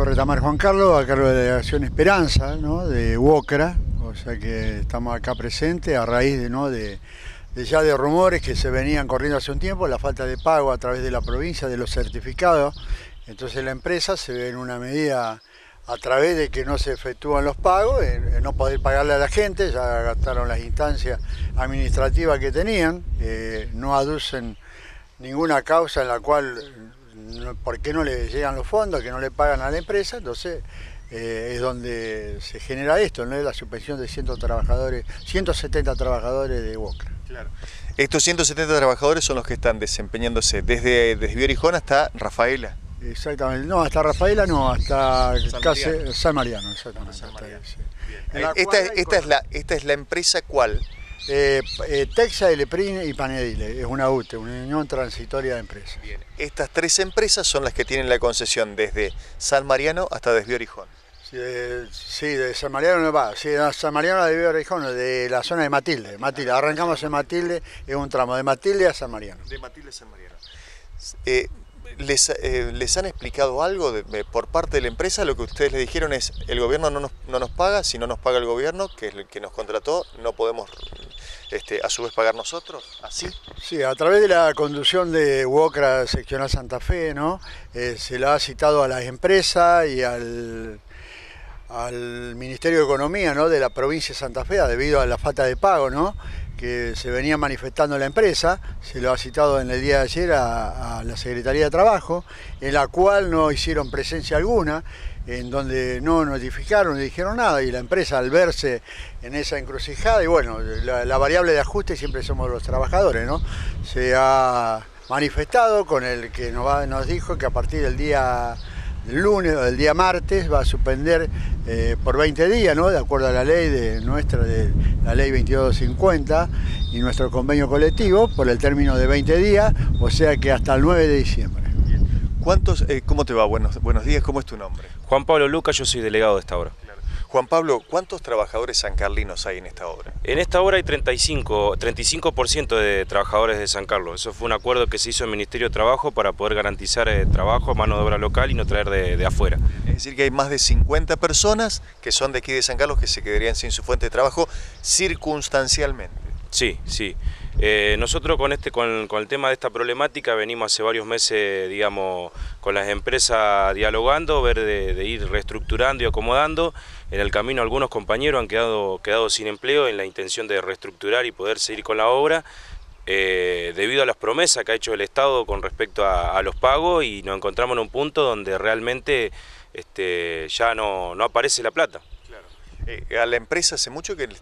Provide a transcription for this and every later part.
Francisco Retamar Juan Carlos, a cargo de la delegación Esperanza, ¿no?, de UOCRA, o sea que estamos acá presentes a raíz de, ¿no?, de ya de rumores que se venían corriendo hace un tiempo, la falta de pago a través de la provincia de los certificados. Entonces la empresa se ve en una medida a través de que no se efectúan los pagos, en no poder pagarle a la gente, ya gastaron las instancias administrativas que tenían, no aducen ninguna causa en la cual, por qué no le llegan los fondos, que no le pagan a la empresa. Entonces es donde se genera esto, ¿no?, la suspensión de 170 trabajadores de UOCRA. Claro. Estos 170 trabajadores son los que están desempeñándose desde Biorijón hasta Rafaela. Exactamente, no, hasta Rafaela no, hasta casi San Mariano, exactamente. San Mariano. Sí. Esta es la empresa ¿cuál? Texa, Eleprin y Panedile, es una UTE, una Unión Transitoria de Empresas. Bien. Estas tres empresas son las que tienen la concesión desde San Mariano hasta Desbiorijón. Sí, de San Mariano no va, sí, de San Mariano a Desbiorijón, de la zona de Matilde. Arrancamos en Matilde, es un tramo de Matilde a San Mariano. De Matilde a San Mariano. ¿Les han explicado algo por parte de la empresa? Lo que ustedes le dijeron es, el gobierno no nos paga, si no nos paga el gobierno, que es el que nos contrató, no podemos a su vez pagar nosotros, ¿así? Sí, a través de la conducción de UOCRA Seccional Santa Fe, ¿no?, se la ha citado a las empresas y al Ministerio de Economía, ¿no?, de la provincia de Santa Fe, debido a la falta de pago, ¿no?, que se venía manifestando la empresa. Se lo ha citado en el día de ayer a la Secretaría de Trabajo, en la cual no hicieron presencia alguna, en donde no notificaron ni dijeron nada, y la empresa, al verse en esa encrucijada, y bueno, la variable de ajuste siempre somos los trabajadores, ¿no?, se ha manifestado con el que nos dijo que a partir del día lunes o del día martes va a suspender por 20 días, ¿no?, de acuerdo a la ley de la ley 2250 y nuestro convenio colectivo, por el término de 20 días, o sea que hasta el 9 de diciembre. ¿Cómo te va? Buenos días, ¿cómo es tu nombre? Juan Pablo Lucas, yo soy delegado de esta obra. Claro. Juan Pablo, ¿cuántos trabajadores sancarlinos hay en esta obra? En esta obra hay 35% de trabajadores de San Carlos. Eso fue un acuerdo que se hizo en el Ministerio de Trabajo para poder garantizar trabajo, mano de obra local y no traer de afuera. Es decir, que hay más de 50 personas que son de aquí de San Carlos que se quedarían sin su fuente de trabajo circunstancialmente. Sí, sí. Nosotros con el tema de esta problemática venimos hace varios meses, digamos, con las empresas dialogando, ver de ir reestructurando y acomodando. En el camino algunos compañeros han quedado sin empleo en la intención de reestructurar y poder seguir con la obra, debido a las promesas que ha hecho el Estado con respecto a los pagos, y nos encontramos en un punto donde realmente ya no aparece la plata. Claro. ¿A la empresa hace mucho que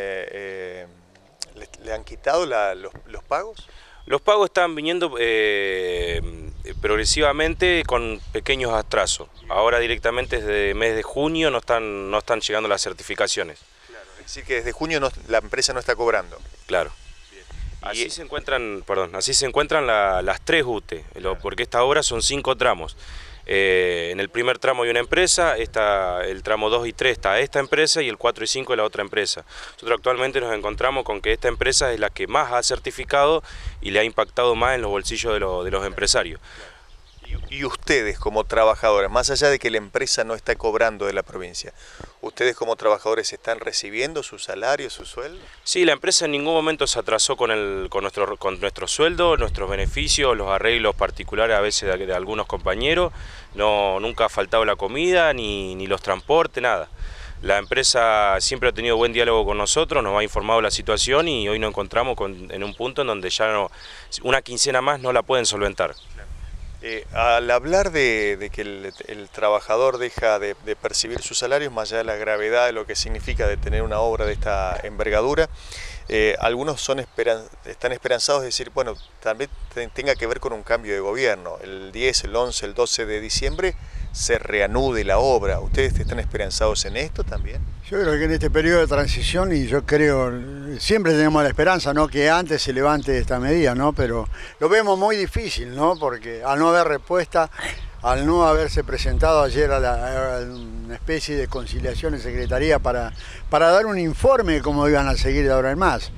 le han quitado los pagos? Los pagos están viniendo progresivamente con pequeños atrasos. Ahora directamente desde el mes de junio no están llegando las certificaciones. Claro, es decir que desde junio la empresa no está cobrando. Claro. Así se encuentran las tres UTE, claro, porque esta obra son 5 tramos. En el primer tramo hay una empresa, el tramo 2 y 3 está esta empresa y el 4 y 5 es la otra empresa. Nosotros actualmente nos encontramos con que esta empresa es la que más ha certificado y le ha impactado más en los bolsillos de los empresarios. Y ustedes como trabajadores, más allá de que la empresa no está cobrando de la provincia, ¿ustedes como trabajadores están recibiendo su salario, su sueldo? Sí, la empresa en ningún momento se atrasó con nuestro sueldo, nuestros beneficios, los arreglos particulares a veces de algunos compañeros. Nunca ha faltado la comida, ni los transportes, nada. La empresa siempre ha tenido buen diálogo con nosotros, nos ha informado la situación y hoy nos encontramos en un punto en donde ya una quincena más no la pueden solventar. Al hablar de que el trabajador deja de percibir sus salarios, más allá de la gravedad de lo que significa de tener una obra de esta envergadura, algunos están esperanzados de decir, bueno, también tenga que ver con un cambio de gobierno. El 10, el 11, el 12 de diciembre se reanude la obra. ¿Ustedes están esperanzados en esto también? Yo creo que en este periodo de transición, y yo creo, siempre tenemos la esperanza, ¿no?, que antes se levante esta medida, ¿no?, pero lo vemos muy difícil, ¿no?, porque al no haber respuesta, al no haberse presentado ayer a una especie de conciliación en Secretaría para dar un informe de cómo iban a seguir de ahora en más.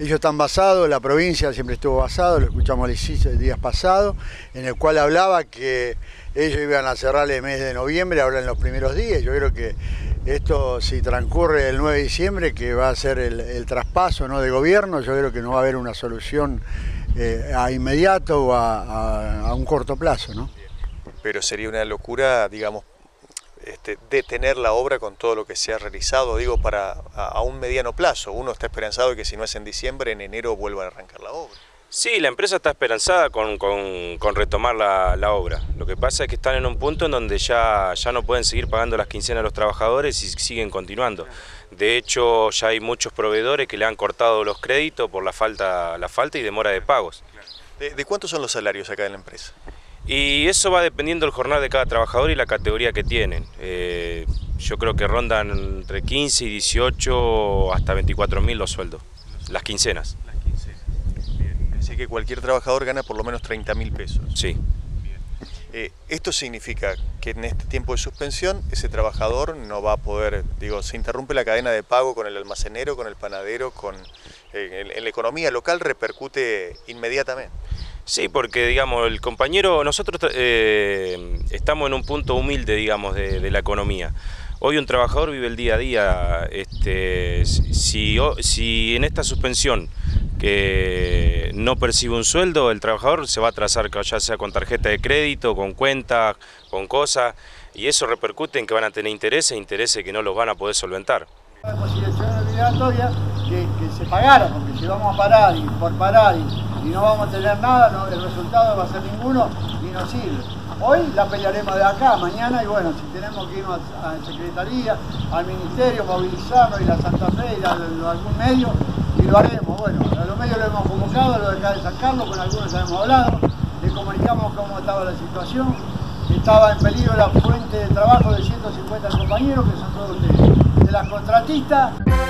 Ellos están basados, la provincia siempre estuvo basado, lo escuchamos el días pasados, en el cual hablaba que ellos iban a cerrar el mes de noviembre, ahora en los primeros días. Yo creo que esto, si transcurre el 9 de diciembre, que va a ser el traspaso, ¿no?, de gobierno, yo creo que no va a haber una solución a inmediato o a un corto plazo, ¿no? Pero sería una locura, digamos, detener la obra con todo lo que se ha realizado, digo, a un mediano plazo. Uno está esperanzado de que si no es en diciembre, en enero vuelvan a arrancar la obra. Sí, la empresa está esperanzada con retomar la obra. Lo que pasa es que están en un punto en donde ya no pueden seguir pagando las quincenas a los trabajadores y siguen continuando. De hecho, ya hay muchos proveedores que le han cortado los créditos por la falta y demora de pagos. ¿De cuántos son los salarios acá en la empresa? Y eso va dependiendo del jornal de cada trabajador y la categoría que tienen. Yo creo que rondan entre 15 y 18 hasta 24.000 los sueldos, las quincenas. Bien. Así que cualquier trabajador gana por lo menos 30.000 pesos. Sí. Esto significa que en este tiempo de suspensión ese trabajador no va a poder, digo, se interrumpe la cadena de pago con el almacenero, con el panadero, en la economía local repercute inmediatamente. Sí, porque digamos, el compañero, nosotros estamos en un punto humilde, digamos, de la economía. Hoy un trabajador vive el día a día. Si en esta suspensión que no percibe un sueldo, el trabajador se va a atrasar, ya sea con tarjeta de crédito, con cuentas, con cosas, y eso repercute en que van a tener intereses que no los van a poder solventar. La conciliación obligatoria que se pagara, porque si vamos a parar y por parar y no vamos a tener nada, el resultado va a ser ninguno y no sirve. Hoy la pelearemos de acá, mañana, y bueno, si tenemos que irnos a la Secretaría, al Ministerio, movilizarnos, ir a Santa Fe, ir a algún medio, y lo haremos. Bueno, a los medios lo hemos convocado, lo de acá de San Carlos, con algunos ya hemos hablado, le comunicamos cómo estaba la situación, estaba en peligro la fuente de trabajo de 150 compañeros, que son todos de las contratistas.